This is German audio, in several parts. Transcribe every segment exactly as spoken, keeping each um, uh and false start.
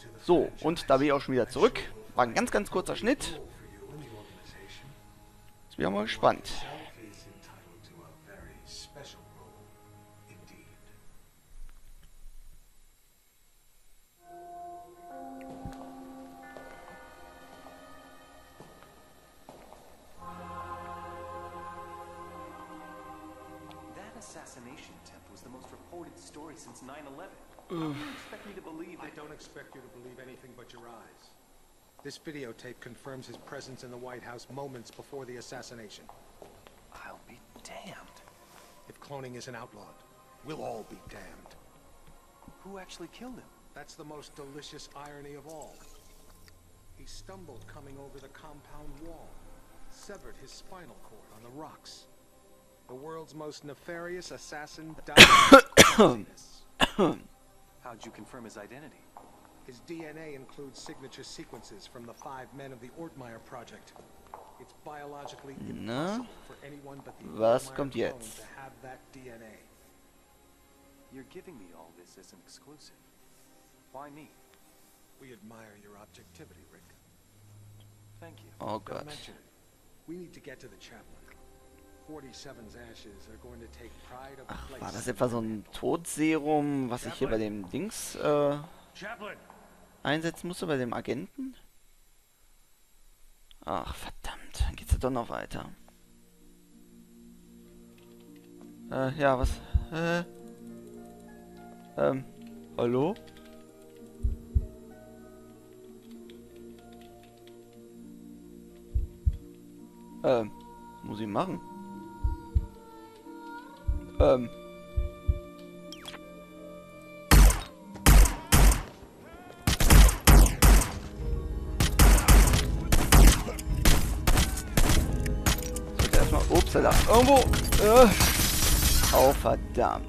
So, und da bin ich auch schon wieder zurück. War ein ganz, ganz kurzer Schnitt. Jetzt bin ich mal gespannt. Assassination attempt was the most reported story since nine eleven. How do you expect me to believe I that? don't expect you to believe anything but your eyes. This videotape confirms his presence in the White House moments before the assassination. I'll be damned. If cloning isn't outlawed, we'll all be damned. Who actually killed him? That's the most delicious irony of all. He stumbled coming over the compound wall, severed his spinal cord on the rocks. The world's most nefarious assassin died. How'd you confirm his identity? His D N A includes signature sequences from the five men of the Ortmeyer project. It's biologically Na, impossible for anyone but the was Ortmeyer kommt clone jetzt? to have that D N A. You're giving me all this as an exclusive. Why me? We admire your objectivity, Rick. Thank you. Oh Don't Gott. mention it. We need to get to the chaplain. forty-seven's ashes are going to take pride of the Ach, place. war das etwa so ein Todserum, was ich hier bei dem Dings äh, Chaplain! einsetzen musste, bei dem Agenten? Ach, verdammt, dann geht's ja doch noch weiter. Äh, ja, was? Äh, ähm, hallo? Ähm, muss ich machen? Ähm. Sollte erstmal. Upsala. Irgendwo. Äh. Oh, verdammt.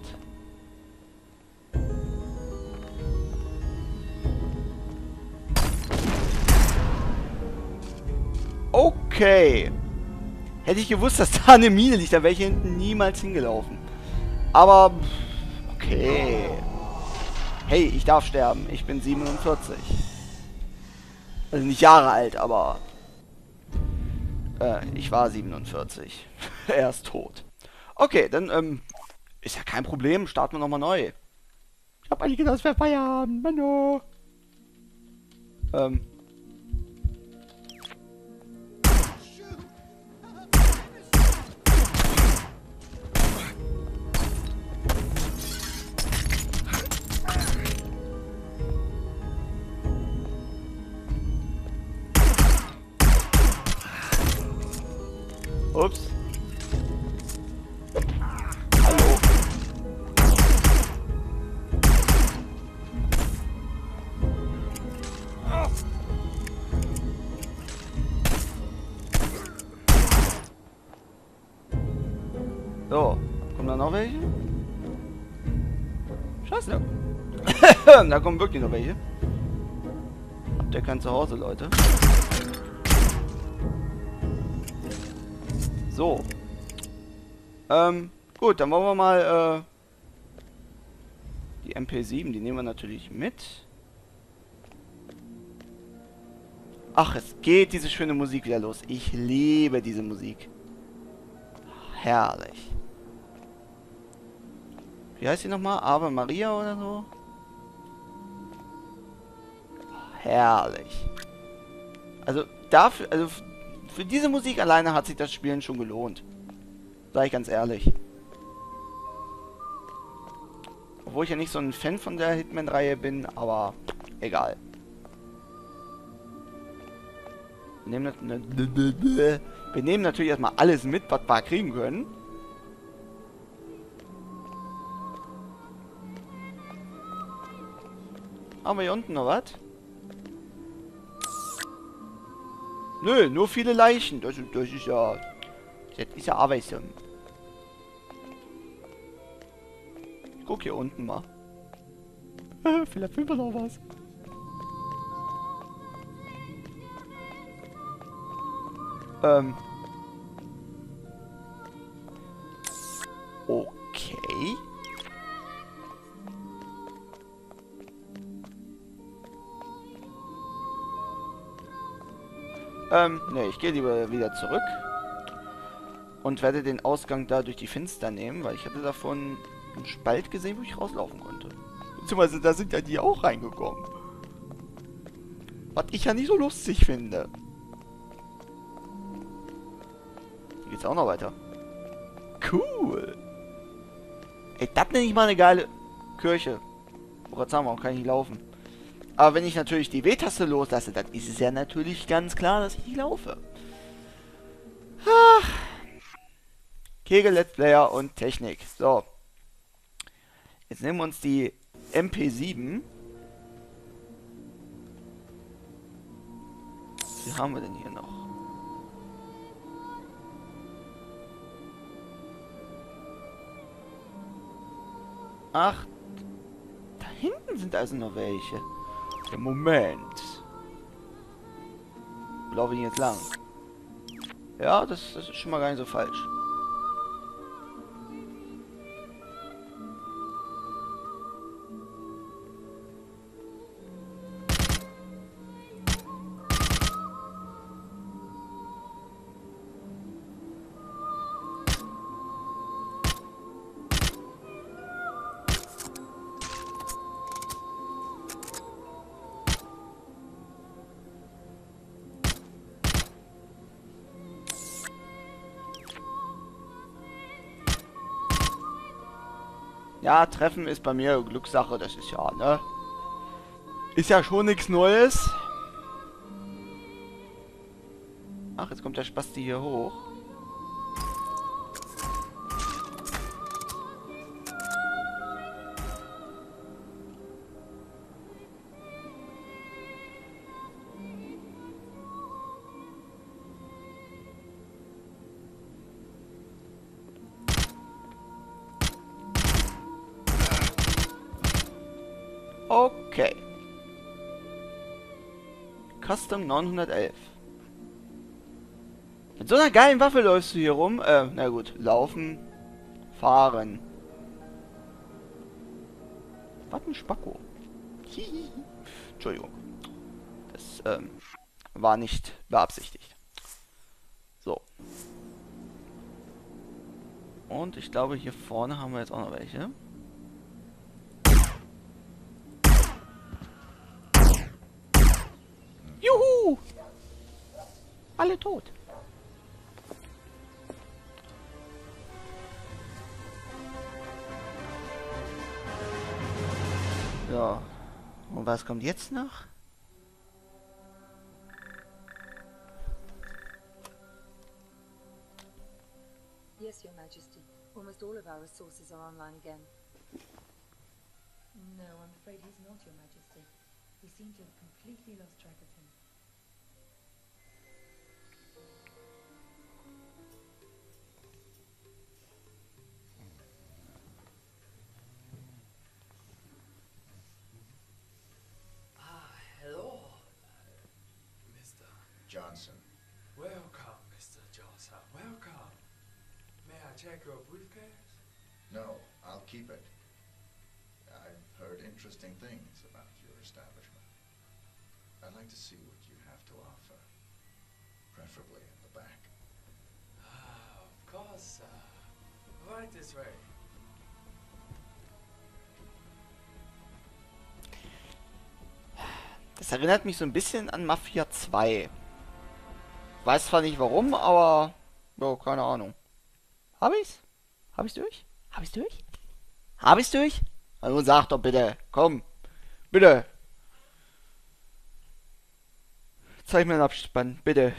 Okay. Hätte ich gewusst, dass da eine Mine liegt, da wäre ich hinten niemals hingelaufen. Aber, okay. Hey, ich darf sterben. Ich bin siebenundvierzig. Also nicht Jahre alt, aber äh, ich war siebenundvierzig. Er ist tot. Okay, dann, ähm, ist ja kein Problem. Starten wir nochmal neu. Ich hab eigentlich gedacht, es wäre Feierabend. Mano. Ähm. Ups. Hallo. So, kommen da noch welche? Scheiße. Da kommen wirklich noch welche. Habt ihr kein Zuhause, Leute? So. Ähm, gut, dann wollen wir mal, äh, die M P sieben, die nehmen wir natürlich mit. Ach, es geht diese schöne Musik wieder los. Ich liebe diese Musik. Herrlich. Wie heißt sie nochmal? Ave Maria oder so? Herrlich. Also, dafür, also, für diese Musik alleine hat sich das Spielen schon gelohnt. Sag ich ganz ehrlich. Obwohl ich ja nicht so ein Fan von der Hitman-Reihe bin, aber egal. Wir nehmen, ne, wir nehmen natürlich erstmal alles mit, was wir kriegen können. Haben wir hier unten noch was? Nö, nur viele Leichen. Das, das ist ja... Das ist ja arbeitsam. Ich guck hier unten mal. Vielleicht finden wir noch was. Ähm. Okay. Ähm, ne, ich gehe lieber wieder zurück. Und werde den Ausgang da durch die Finster nehmen, weil ich hatte davon einen Spalt gesehen, wo ich rauslaufen konnte. Beziehungsweise da sind ja die auch reingekommen. Was ich ja nicht so lustig finde. Hier geht's auch noch weiter. Cool. Ey, das nenne ich mal eine geile Kirche. Oh, Gott sagen wir, kann ich nicht laufen. Aber wenn ich natürlich die W-Taste loslasse, dann ist es ja natürlich ganz klar, dass ich nicht laufe. Ach. Kegel, Let's Player und Technik. So. Jetzt nehmen wir uns die M P sieben. Wie haben wir denn hier noch? Ach, da hinten sind also noch welche. Ja, Moment. Wo laufe ich jetzt lang? Ja, das, das ist schon mal gar nicht so falsch. Ja, Treffen ist bei mir Glückssache, das ist ja, ne? Ist ja schon nichts Neues. Ach, jetzt kommt der Spasti hier hoch. Okay. Custom neunhundertelf. Mit so einer geilen Waffe läufst du hier rum. Äh, na gut. Laufen. Fahren. Was ein Spacko. Entschuldigung. Das, ähm, war nicht beabsichtigt. So. Und ich glaube, hier vorne haben wir jetzt auch noch welche. Juhu! Alle tot. Ja. Und was kommt jetzt noch? Yes, Your Majesty. Almost all of our resources are online again. No, I'm afraid he's not, Your Majesty. We seem to have completely lost track of him. Ah, hello, Mister Johnson. Welcome, Mister Johnson. Welcome. May I check your briefcase? No, I'll keep it. I've heard interesting things about your establishment. I'd like to see what you have to offer, preferably in the back. Ah, of course, uh, right this way. Das erinnert mich so ein bisschen an Mafia zwei. Weiß zwar nicht warum, aber... Jo, keine Ahnung. Hab ich's? Hab ich's durch? Hab ich's durch? Hab ich's durch? Also sag doch bitte. Komm. Bitte. Zeig mir den Abspann. Bitte.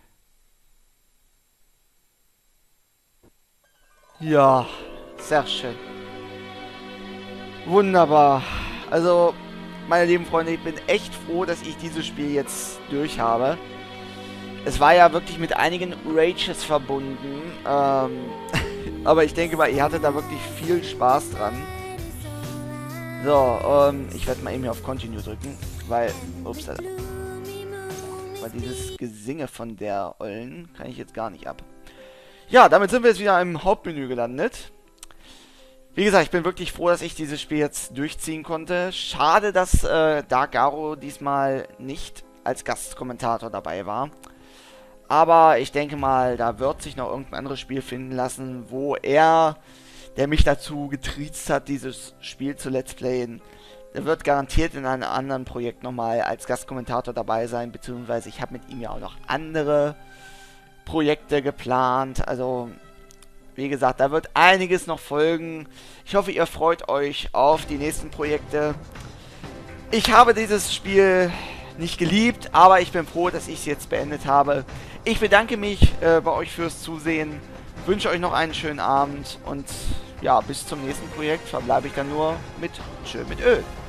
Ja. Sehr schön. Wunderbar. Also... Meine lieben Freunde, ich bin echt froh, dass ich dieses Spiel jetzt durch habe. Es war ja wirklich mit einigen Rages verbunden. Ähm, aber ich denke mal, ihr hattet da wirklich viel Spaß dran. So, ähm, ich werde mal eben hier auf Continue drücken, weil, ups, Alter. Weil dieses Gesinge von der Ollen kann ich jetzt gar nicht ab. Ja, damit sind wir jetzt wieder im Hauptmenü gelandet. Wie gesagt, ich bin wirklich froh, dass ich dieses Spiel jetzt durchziehen konnte. Schade, dass äh, Dark Garo diesmal nicht als Gastkommentator dabei war. Aber ich denke mal, da wird sich noch irgendein anderes Spiel finden lassen, wo er, der mich dazu getriezt hat, dieses Spiel zu Let's Playen, der wird garantiert in einem anderen Projekt nochmal als Gastkommentator dabei sein, beziehungsweise ich habe mit ihm ja auch noch andere Projekte geplant. Also, wie gesagt, da wird einiges noch folgen. Ich hoffe, ihr freut euch auf die nächsten Projekte. Ich habe dieses Spiel nicht geliebt, aber ich bin froh, dass ich es jetzt beendet habe. Ich bedanke mich äh, bei euch fürs Zusehen, wünsche euch noch einen schönen Abend und ja, bis zum nächsten Projekt verbleibe ich dann nur mit Tschö mit Öl.